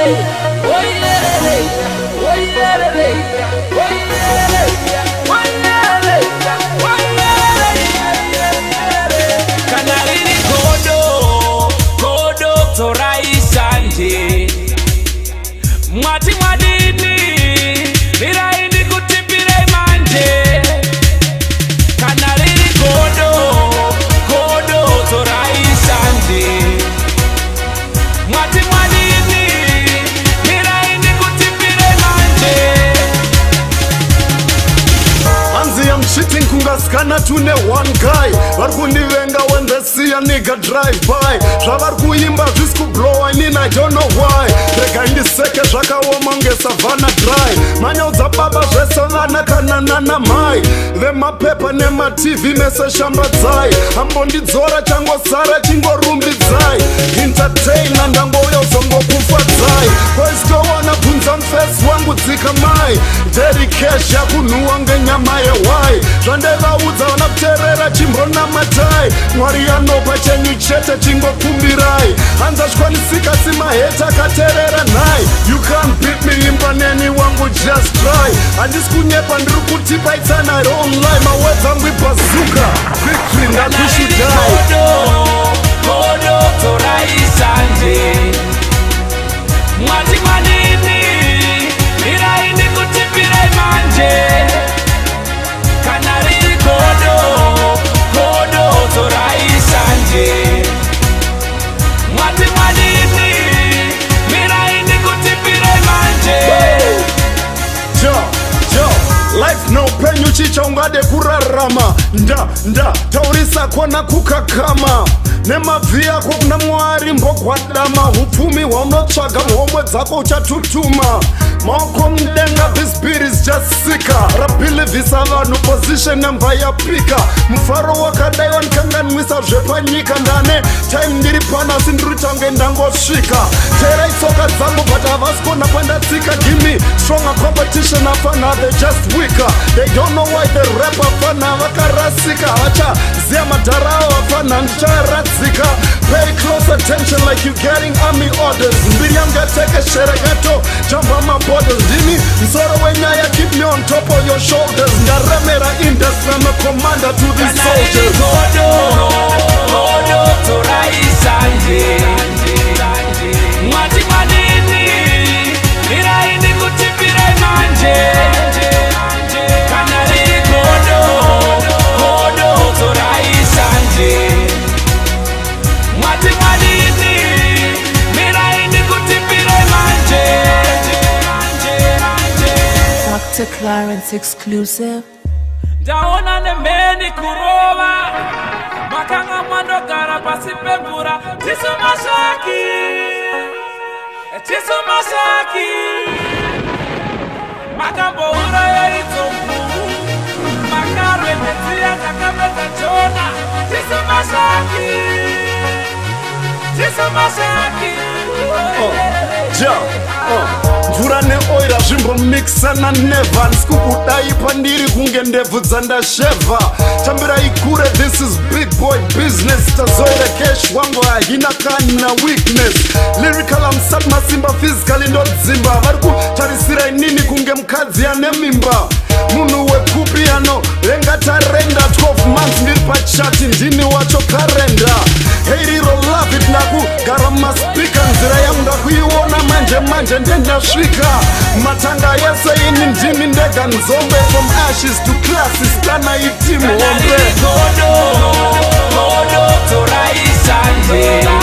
Mwati mwadini iraindi kutipire manje kana riri godo toraisanje mwati mwadini iraindi kutipire manje. Anzi I'm shitting kungaskana tune one guy varkundivenga when they see a nigga drive by zvavarkuimba zvisikublowa inini I don't know why rega indiseke zvakaoma nge savana dry manyaudza baba zvese vana kana nana mai vemapepa nematv mese shambadzai ambondidzora changosara chingorumbidzai entertaina ndangouya uzongokufadzai koisitowana bvunza mufesi wangu dzika mai dedicash yakunhuwa ngenyama yewai zvandevaudza vana kuteerera chimbonamatai mwari yanopa chenyu chete chingokumbirai hanza zvikwanisika simaheta akateerera nhai you can't beat me imba neni wangu just try handisi kunyepa ndiri kutipa itsana don't lie mawords angu ibazuka victory ndakushudai godo toraisanje mwati mwadini iraindi kutipire manje kana riri godo toraisanje mwati mwadini iraindi kutipire manje. Life no penyu chicha ungade kurarama nda taurisa kona kukakama nemavhi ako kuna mwari mbogwadama hupfumi hwaunotsvaga muhomwe dzako uchatutuma maoko mudenga this beat is just sika rabhilivhisa vanhu position nemva yapika mufaro wakadai wanikanganwisa zvepanyika ndane time ndiri panasi ndiri tange ndangosvika teerai tsoka dzangu but havasi kona kwandatsika gimi stronger competition afana they just weaker they don't know why the rap afana vakarasika havachaziva madhara avo afana ndicharadzika pay close attention like you getting army orders mbiri yangu yatekesherekato jamba maborders ndini msoro wenyaya keep me on top of your shoulders ndaremera industry I'm a commander to these soldiers godo toraisanje mwati mwadini iraindi kutipire manje kana riri godo toraisanje mwati mwadini iraindi kutipire manje. Dr. Clarence exclusive. Ndaona nemeni kurova makanga mwandogara pasi pemvura tisu mashaki makamboura yaidzomu makarwe medziya takapedza chona tisu mashaki mvura neoira zvimbomikisana neva ndisikuudai pandiri kunge ndebvu dzandashevha tambirai kure this is big boy business tazoira cash wangu haina kana weakness lyrical amsat masimba physically ndodzimba vari kutarisira inini kunge mukadzi ane mimba munhu wekupi ano rengatarenda 12 months ndiri pachati ndini wacho karenda heiriro love it nakugara mumaspika nzira yangu ndakuiona manje ndendasvika matanga yese ini ndimi ndega nzombe from ashes to classes kana itimu hombe godo toraisanje